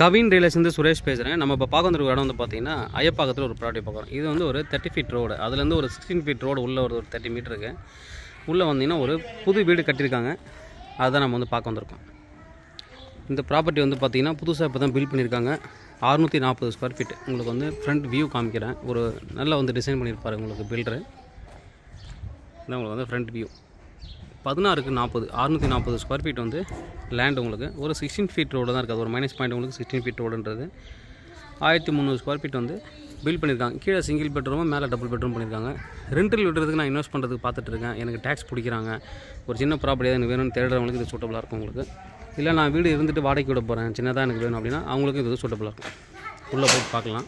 கவின் ரியலேஷன் சுரேஷ் பேசுகிறேன். நம்ம இப்போ பார்க்க வந்திருக்க இடம் வந்து பார்த்தீங்கன்னா ஐயப்பாக்கத்தில் ஒரு ப்ராப்பர்ட்டி பார்க்குறோம். இது வந்து ஒரு 30 ஃபீட் ரோடு, அதுலேருந்து ஒரு 16 ஃபீட் ரோடு உள்ள ஒரு 30 மீட்டருக்கு உள்ளே வந்தீங்கன்னா ஒரு புது வீடு கட்டியிருக்காங்க. அதுதான் நம்ம வந்து பார்க்க வந்திருக்கோம். இந்த ப்ராப்பர்ட்டி வந்து பார்த்திங்கன்னா புதுசாக இப்போ தான் பில்ட் பண்ணியிருக்காங்க. 640 ஸ்கொயர் ஃபீட். உங்களுக்கு வந்து ஃப்ரண்ட் வியூ காமிக்கிறேன். ஒரு நல்லா வந்து டிசைன் பண்ணியிருப்பாரு உங்களுக்கு பில்டரு. இதான் உங்களுக்கு வந்து ஃப்ரண்ட் வியூ. 16க்கு 40 640 ஸ்கொயர் ஃபீட் வந்து லேண்ட். உங்களுக்கு ஒரு 16 ஃபீட் ரோடு தான் இருக்குது. அது ஒரு மைனஸ் பாயிண்ட். உங்களுக்கு 16 ஃபீட் ரோடுன்றது 1300 ஸ்கொயர் ஃபீட் வந்து பில்ட் பண்ணியிருக்காங்க. கீழே சிங்கிள் பெட்ரூமும் மேலே டபுள் பெட்ரூம் பண்ணியிருக்காங்க. ரெண்டல் விடுறதுக்கு நான் இன்வெஸ்ட் பண்ணுறதுக்கு பார்த்துட்ருக்கேன். எனக்கு டேக்ஸ் பிடிக்கிறாங்க. ஒரு சின்ன ப்ராப்பர்ட்டியாக எனக்கு வேணும்னு தேடுறவங்களுக்கு இது சூட்டபுளாக இருக்கும். உங்களுக்கு இல்லை நான் வீடு இருந்துட்டு வாடகைக்கு விட போகிறேன், சின்னதாக எனக்கு வேணும் அப்படின்னா அவங்களுக்கும் இது சூட்டபுளாக இருக்கும். உள்ளே போய் பார்க்கலாம்.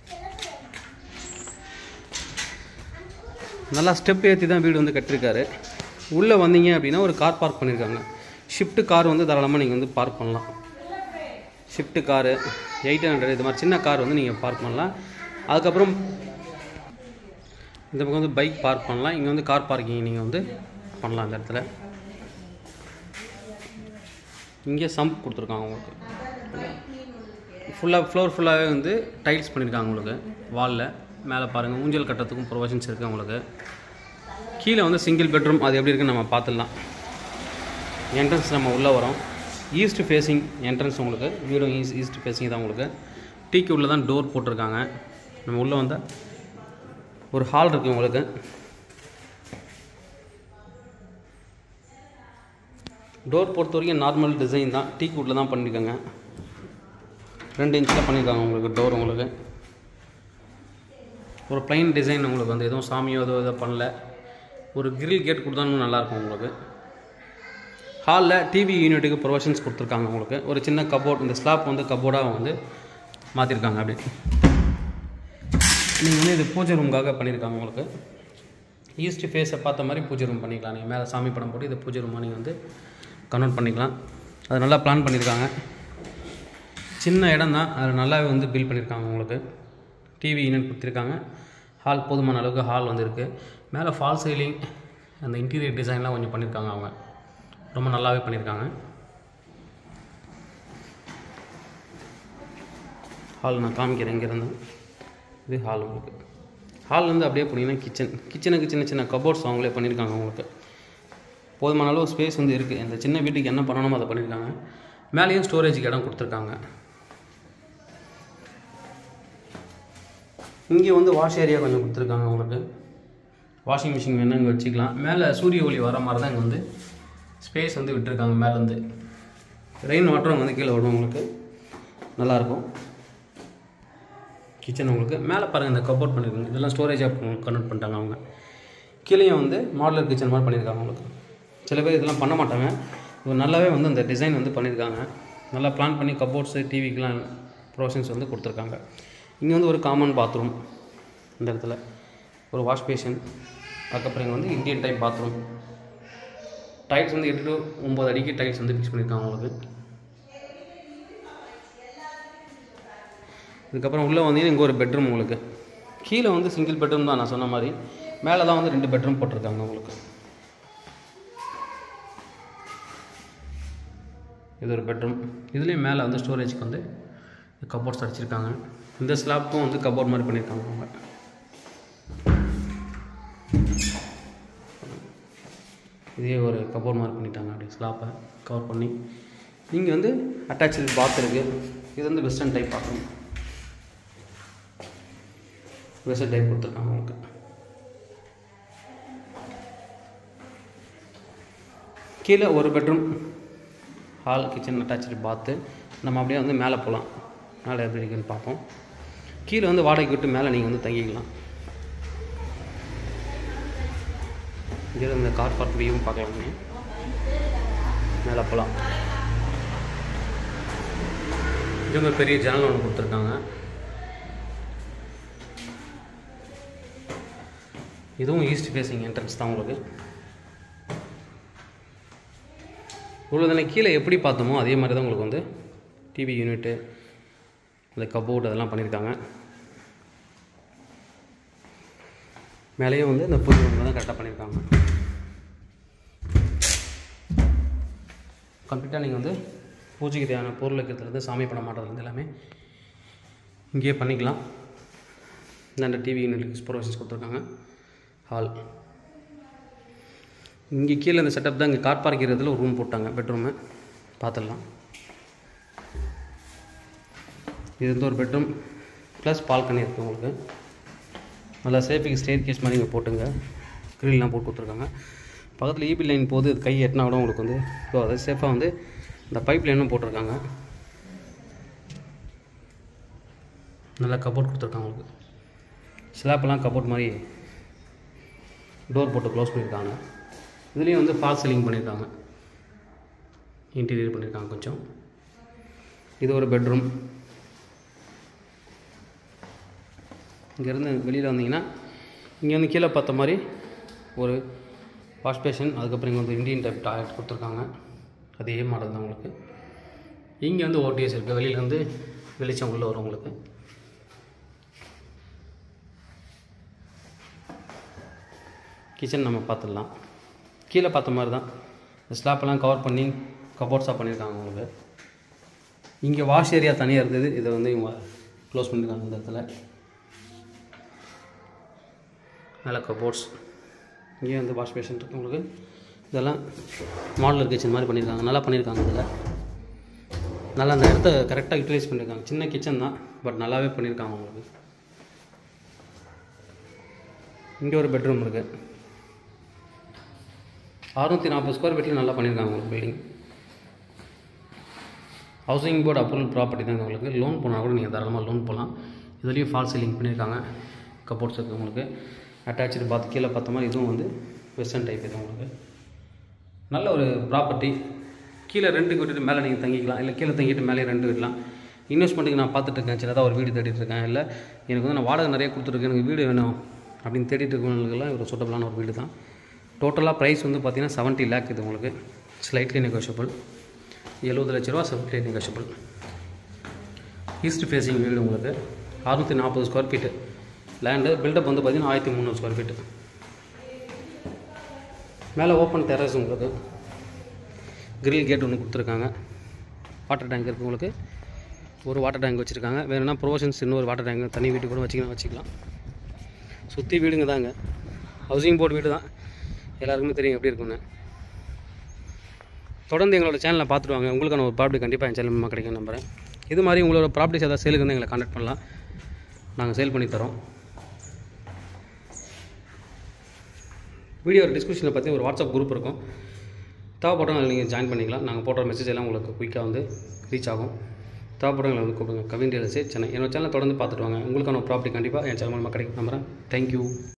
நல்லா ஸ்டெப் ஏற்றி தான் வீடு வந்து கட்டியிருக்காரு. உள்ளே வந்தீங்க அப்படின்னா ஒரு கார் பார்க் பண்ணியிருக்காங்க. ஷிஃப்ட்டு கார் வந்து தாராளமாக நீங்கள் வந்து பார்க் பண்ணலாம். ஷிஃப்ட்டு காரு 800 இது மாதிரி சின்ன கார் வந்து நீங்கள் பார்க் பண்ணலாம். அதுக்கப்புறம் இந்த பக்கம் வந்து பைக் பார்க் பண்ணலாம். இங்கே வந்து கார் பார்க்கிங் நீங்கள் வந்து பண்ணலாம். இந்த இடத்துல இங்கே சம்ப் கொடுத்துருக்காங்க. உங்களுக்கு ஃப்ளோர் ஃபுல்லாகவே வந்து டைல்ஸ் பண்ணியிருக்காங்க. உங்களுக்கு வாலில் மேலே பாருங்கள், ஊஞ்சல் கட்டுறதுக்கும் ப்ரொவிஷன்ஸ் இருக்குது. உங்களுக்கு கீழே வந்து சிங்கிள் பெட்ரூம், அது எப்படி இருக்குன்னு நம்ம பார்த்துடலாம். என்ட்ரன்ஸ் நம்ம உள்ளே வரோம். East facing entrance. உங்களுக்கு வீடும் ஈஸ்ட் ஃபேஸிங் தான். உங்களுக்கு டீக்கு உள்ளே தான் டோர் போட்டிருக்காங்க. நம்ம உள்ளே வந்தால் ஒரு ஹால் இருக்குது. உங்களுக்கு டோர் பொறுத்த வரைக்கும் நார்மல் டிசைன் தான். டீக்கு உள்ளே தான் பண்ணியிருக்காங்க. 2 இன்ச்சில் பண்ணியிருக்காங்க. உங்களுக்கு டோர் உங்களுக்கு ஒரு ப்ளைன் டிசைன். உங்களுக்கு வந்து எதுவும் சாமியோ எதோ பண்ணல. ஒரு கிரில் கேட் கொடுத்தாலும் நல்லாயிருக்கும். உங்களுக்கு ஹாலில் டிவி யூனிட்டுக்கு ப்ரொவிஷன்ஸ் கொடுத்துருக்காங்க. உங்களுக்கு ஒரு சின்ன கபோர்ட், இந்த ஸ்லாப் வந்து கபோர்டாக வந்து மாற்றிருக்காங்க. அப்படி நீங்கள் வந்து இது பூஜை ரூமுக்காக பண்ணியிருக்காங்க. உங்களுக்கு ஈஸ்ட் ஃபேஸை பார்த்த மாதிரி பூஜை ரூம் பண்ணிக்கலாம். நீங்கள் மேலே சாமி படம் போட்டு இதை பூஜை ரூமாக நீங்கள் வந்து கன்வெர்ட் பண்ணிக்கலாம். அது நல்லா பிளான் பண்ணியிருக்காங்க. சின்ன இடம் தான், அது நல்லாவே வந்து பில்ட் பண்ணியிருக்காங்க. உங்களுக்கு டிவி யூனிட் கொடுத்துருக்காங்க. ஹால் போதுமான அளவுக்கு ஹால் வந்து இருக்குது. மேலே ஃபால் சீலிங், அந்த இன்டீரியர் டிசைன்லாம் கொஞ்சம் பண்ணியிருக்காங்க. அவங்க ரொம்ப நல்லாவே பண்ணியிருக்காங்க. ஹால் நான் காமிக்கிறேன். இங்கேருந்து இது ஹால். உங்களுக்கு ஹால்லேருந்து அப்படியே போனீங்கன்னா கிச்சனுக்கு சின்ன சின்ன கபோர்ட்ஸ் அவங்களே பண்ணியிருக்காங்க. உங்களுக்கு போதுமான அளவு ஸ்பேஸ் வந்து இருக்குது. இந்த சின்ன வீட்டுக்கு என்ன பண்ணணுமோ அதை பண்ணியிருக்காங்க. மேலேயும் ஸ்டோரேஜுக்கு இடம் கொடுத்துருக்காங்க. இங்கே வந்து வாஷ் ஏரியா கொஞ்சம் கொடுத்துருக்காங்க. உங்களுக்கு வாஷிங் மிஷின் வேணும் இங்கே வச்சுக்கலாம். மேலே சூரிய ஒளி வர மாதிரி தான் இங்கே வந்து ஸ்பேஸ் வந்து விட்டுருக்காங்க. மேலேருந்து ரெயின் வாட்டரும் வந்து கீழே விடும். உங்களுக்கு நல்லாயிருக்கும். கிச்சன் உங்களுக்கு மேலே பாருங்கள், இந்த கபோர்ட் பண்ணியிருக்காங்க. இதெல்லாம் ஸ்டோரேஜாக கன்வெர்ட் பண்ணிட்டாங்க. அவங்க கீழேயும் வந்து மாடலர் கிச்சன் மாதிரி பண்ணியிருக்காங்க. உங்களுக்கு சில பேர் இதெல்லாம் பண்ண மாட்டாங்க. இது நல்லாவே வந்து அந்த டிசைன் வந்து பண்ணியிருக்காங்க. நல்லா பிளான் பண்ணி கபோர்ட்ஸு டிவிக்கெலாம் ப்ரொவிஷன்ஸ் வந்து கொடுத்துருக்காங்க. இங்கே வந்து ஒரு காமன் பாத்ரூம். இந்த இடத்துல ஒரு வாஷ் பேஷன். அதுக்கப்புறம் இங்கே வந்து இந்தியன் டைப் பாத்ரூம். டைல்ஸ் வந்து 8 to 9 அடிக்கு டைல்ஸ் வந்து ஃபிக்ஸ் பண்ணியிருக்காங்க. உங்களுக்கு இதுக்கப்புறம் உள்ளே வந்தீங்கன்னா இங்கே ஒரு பெட்ரூம். உங்களுக்கு கீழே வந்து சிங்கிள் பெட்ரூம் தான் நான் சொன்ன மாதிரி. மேலே தான் வந்து 2 பெட்ரூம் போட்டிருக்காங்க. உங்களுக்கு இது ஒரு பெட்ரூம். இதுலேயும் மேலே வந்து ஸ்டோரேஜுக்கு வந்து கபோர்ட்ஸ் அடிச்சிருக்காங்க. இந்த ஸ்லாப்பும் வந்து கபோர்ட் மாதிரி பண்ணியிருக்காங்க. அவங்க இதே ஒரு கபோர்ட் மாதிரி பண்ணிட்டாங்க. அப்படியே ஸ்லாப்பை கவர் பண்ணி இங்கே வந்து அட்டாச்சு பாத் இருக்குது. இது வந்து western type bathroom. Western type கொடுத்துருக்காங்க. உங்களுக்கு கீழே ஒரு பெட்ரூம், ஹால், கிச்சன், அட்டாச்சு பாத்து. நம்ம அப்படியே வந்து மேலே போகலாம். மேலே எப்படி இருக்குன்னு பார்ப்போம். கீழே வந்து வாடகைக்கு விட்டு மேலே நீங்கள் வந்து தங்கிக்கலாம். இங்கே இந்த கார் பார்க் வியூவும் பார்க்கலாம். நீங்கள் மேலே போகலாம். இது வந்து பெரிய ஜன்னல் ஒன்று கொடுத்துருக்காங்க. இதுவும் ஈஸ்ட் ஃபேஸிங் என்ட்ரன்ஸ் தான். உங்களுக்கு இவ்வளோ கீழே எப்படி பார்த்தோமோ அதே மாதிரி தான் உங்களுக்கு வந்து டிவி யூனிட்டு, இந்த கபோர்டு அதெல்லாம் பண்ணியிருக்காங்க. மேலேயும் வந்து இந்த பூஜை ரூம் தான் கரெக்டாக பண்ணியிருக்காங்க. கம்ப்ளீட்டாக நீங்கள் வந்து பூஜைக்கு தேவையான பொருள் வைக்கிறதுலேருந்து சாமி படம் மாட்டுறதுலேருந்து எல்லாமே இங்கேயே பண்ணிக்கலாம். இந்த டிவி யூனிட் ப்ரொவிஷன்ஸ் கொடுத்துருக்காங்க. ஹால் இங்கே கீழே இந்த செட்டப் தான். இங்கே கார் பார்க் இருக்கிறதுல ஒரு ரூம் போட்டாங்க, பெட்ரூமு பார்த்துடலாம். இது வந்து ஒரு பெட்ரூம் ப்ளஸ் பால்கனி இருக்குது உங்களுக்கு. நல்லா சேஃபிங் ஸ்டேர் கேஸ் மாதிரி இங்கே போட்டுங்க. கிரில்லாம் போட்டு கொடுத்துருக்காங்க. பக்கத்தில் ஈபி லைன் போது கை எட்டினா கூட உங்களுக்கு வந்து அதை சேஃபாக வந்து இந்த பைப் லைனும் போட்டிருக்காங்க. நல்லா கபோர்ட் கொடுத்துருக்காங்க உங்களுக்கு. ஸ்லாப்லாம் கபோர்ட் மாதிரி டோர் போட்டு க்ளோஸ் பண்ணியிருக்காங்க. இதுலேயும் வந்து ஃபால் சீலிங் பண்ணியிருக்காங்க, இன்டீரியர் பண்ணியிருக்காங்க கொஞ்சம். இது ஒரு பெட்ரூம். இங்கேருந்து வெளியில் வந்தீங்கன்னா இங்கே வந்து கீழே பார்த்த மாதிரி ஒரு வாஷ் பேஷன், அதுக்கப்புறம் இங்கே வந்து இந்தியன் டைப் டாய்லெட் கொடுத்துருக்காங்க. அதே மாடல் தான் உங்களுக்கு. இங்கே வந்து ஓடிஎஸ் இருக்குது. வெளியில் வந்து வெளிச்சம் உள்ளே வரும் உங்களுக்கு. கிச்சன் நம்ம பார்த்துடலாம். கீழே பார்த்த மாதிரி தான் ஸ்லாப்பெல்லாம் கவர் பண்ணி கபோர்ட்ஸாக பண்ணியிருக்காங்க உங்களுக்கு. இங்கே வாஷ் ஏரியா தனியாக இருந்தது, இதை வந்து இவங்க க்ளோஸ் பண்ணியிருக்காங்க இந்த இடத்துல. மேலே கபோர்ட்ஸ், இங்கே வந்து வாஷ் பேஷன் இருக்குது உங்களுக்கு. இதெல்லாம் மாடலர் கிச்சன் மாதிரி பண்ணியிருக்காங்க, நல்லா பண்ணியிருக்காங்க. இதில் நல்லா அந்த இடத்த கரெக்டாக யூட்டிலைஸ் பண்ணியிருக்காங்க. சின்ன கிச்சன் தான், பட் நல்லாவே பண்ணியிருக்காங்க உங்களுக்கு. இங்கே ஒரு பெட்ரூம் இருக்குது. 640 ஸ்கொயர் ஃபீட்டில் நல்லா பண்ணியிருக்காங்க உங்களுக்கு building. Housing board approval property தான் உங்களுக்கு. லோன் போனால் கூட நீங்கள் தாராளமாக லோன் போகலாம். இதுலேயும் ஃபால் சீலிங் பண்ணியிருக்காங்க. கபோர்ட்ஸ் இருக்குது உங்களுக்கு. அட்டாச்சு பாத் கீழே பார்த்த மாதிரி இதுவும் வந்து வெஸ்டர்ன் டைப் இது உங்களுக்கு. நல்ல ஒரு ப்ராப்பர்ட்டி. கீழே ரெண்டுக்கு விட்டுட்டு மேலே நீங்கள் தங்கிக்கலாம், இல்லை கீழே தங்கிட்டு மேலே ரெண்டு விடலாம். இன்வெஸ்ட்மெண்ட்டுக்கு நான் பார்த்துட்ருக்கேன், சின்னதாக ஒரு வீடு தேடிட்டு இருக்கேன். இல்லை எனக்கு வந்து நான் வாடகை நிறைய கொடுத்துருக்கேன், எனக்கு வீடு வேணும் அப்படின்னு தேடிட்டு இருக்கவங்களுக்கெல்லாம் ஒரு சூட்டபிளான ஒரு வீடு தான். டோட்டலாக ப்ரைஸ் வந்து பார்த்தீங்கன்னா 70 lakh இது உங்களுக்கு. Slightly negotiable. 70 லட்ச ரூபா ஸ்லைட்லி நெகோஷியபிள். ஈஸ்ட் ஃபேஸிங் வீடு உங்களுக்கு. 640 ஸ்கொயர் ஃபீட்டு லேண்டு. பில்டப் வந்து பார்த்தீங்கன்னா 1300 ஸ்கொயர் ஃபீட்டு. மேலே ஓப்பன் டெரஸ் உங்களுக்கு. கிரில் கேட் ஒன்று கொடுத்துருக்காங்க. வாட்டர் டேங்க் இருக்குது உங்களுக்கு. ஒரு வாட்டர் டேங்க் வச்சுருக்காங்க. வேணும்னா ப்ரொவிஷன்ஸ் இன்னொரு வாட்டர் டேங்க் தனி வீட்டு கூட வச்சுக்கலாம். சுற்றி வீடுங்க தாங்க. ஹவுசிங் போர்டு வீடு தான், எல்லாருக்குமே தெரியும் எப்படி இருக்குன்னு. தொடர்ந்து எங்களோட சேனலை பார்த்துட்டு வாங்க. உங்களுக்கான ஒரு ப்ராப்பர்ட்டி கண்டிப்பாக என் சேனல் மூலமாக கிடைக்கும் நம்புகிறேன். இது மாதிரி உங்களோட ப்ராப்பர்ட்டிஸ் ஏதாவது சேலுக்கு வந்து எங்களை கான்டாக்ட் பண்ணலாம், நாங்கள் சேல் பண்ணி தரோம். வீடியோ டிஸ்கிரிப்ஷனில் பற்றி ஒரு வாட்ஸ்அப் குரூப் இருக்கும், தேவைப்படுறவங்க அதில் நீங்கள் ஜாயின் பண்ணிக்கலாம். நாங்கள் போடுற மெசேஜ் எல்லாம் உங்களுக்கு குயிக்காக வந்து ரீச் ஆகும். தேவைப்படுறவங்களை வந்து கூப்பிடுங்க. Kavin real estate Chennai. என்னோட சேனலை தொடர்ந்து பார்த்துட்டு வாங்க. உங்களுக்கான ப்ராப்பர்ட்டி கண்டிப்பாக என் சேனல் மூலமாக கிடைக்கும் நம்புகிறேன். தேங்க்யூ.